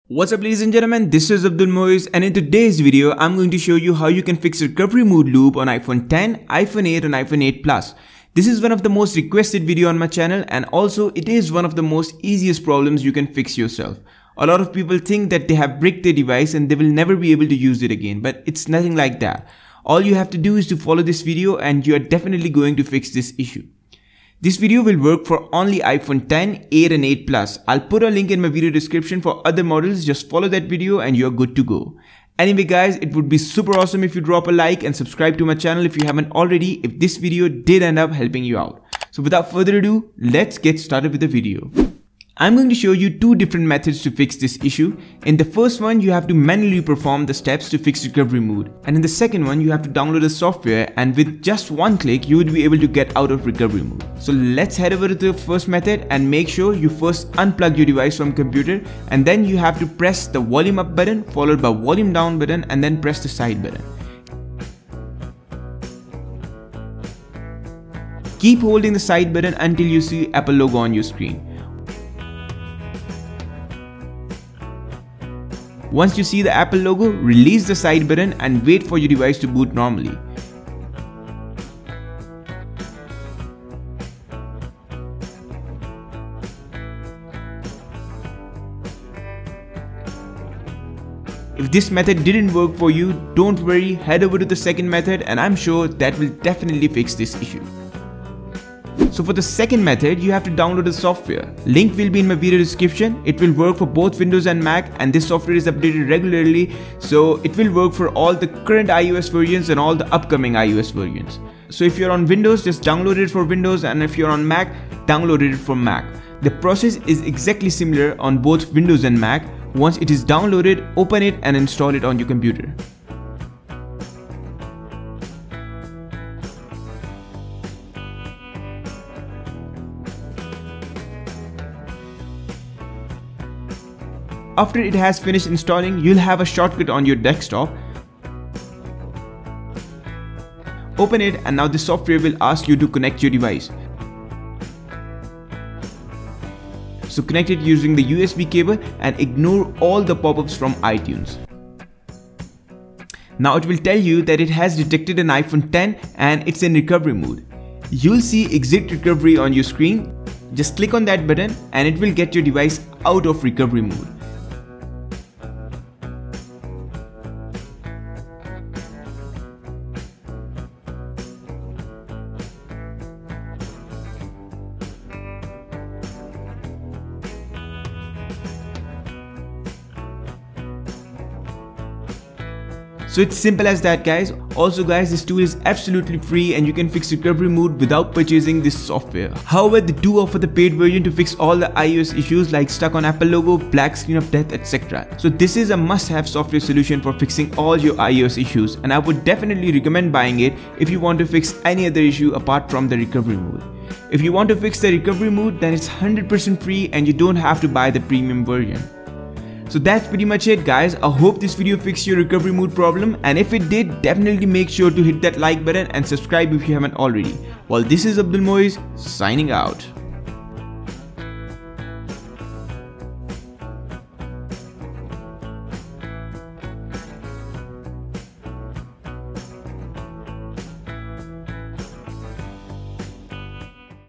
What's up ladies and gentlemen, this is Abdul Moiz, and in today's video I'm going to show you how you can fix recovery mode loop on iPhone 10, iPhone 8 and iPhone 8 Plus. This is one of the most requested video on my channel, and also it is one of the most easiest problems you can fix yourself. A lot of people think that they have bricked their device and they will never be able to use it again, but it's nothing like that. All you have to do is to follow this video and you are definitely going to fix this issue. This video will work for only iPhone 10, 8 and 8 Plus. I'll put a link in my video description for other models. Just follow that video and you're good to go. Anyway guys, it would be super awesome if you drop a like and subscribe to my channel if you haven't already, if this video did end up helping you out. So without further ado, let's get started with the video. I'm going to show you two different methods to fix this issue. In the first one, you have to manually perform the steps to fix recovery mode. And in the second one, you have to download the software, and with just one click, you would be able to get out of recovery mode. So let's head over to the first method and make sure you first unplug your device from computer, and then you have to press the volume up button followed by volume down button and then press the side button. Keep holding the side button until you see Apple logo on your screen. Once you see the Apple logo, release the side button and wait for your device to boot normally. If this method didn't work for you, don't worry, head over to the second method and I'm sure that will definitely fix this issue. So for the second method, you have to download the software. Link will be in my video description. It will work for both Windows and Mac, and this software is updated regularly, so it will work for all the current iOS versions and all the upcoming iOS versions. So if you're on Windows, just download it for Windows, and if you're on Mac, download it for Mac. The process is exactly similar on both Windows and Mac. Once it is downloaded, open it and install it on your computer. After it has finished installing, you'll have a shortcut on your desktop. Open it and now the software will ask you to connect your device. So connect it using the USB cable and ignore all the pop-ups from iTunes. Now it will tell you that it has detected an iPhone 10 and it's in recovery mode. You'll see exit recovery on your screen. Just click on that button and it will get your device out of recovery mode. So it's simple as that guys. Also guys, this tool is absolutely free and you can fix recovery mode without purchasing this software. However, they do offer the paid version to fix all the iOS issues like stuck on Apple logo, black screen of death, etc. So this is a must-have software solution for fixing all your iOS issues, and I would definitely recommend buying it if you want to fix any other issue apart from the recovery mode. If you want to fix the recovery mode, then it's 100% free and you don't have to buy the premium version. So that's pretty much it guys. I hope this video fixed your recovery mode problem, and if it did, definitely make sure to hit that like button and subscribe if you haven't already. Well, this is Abdul Moiz signing out.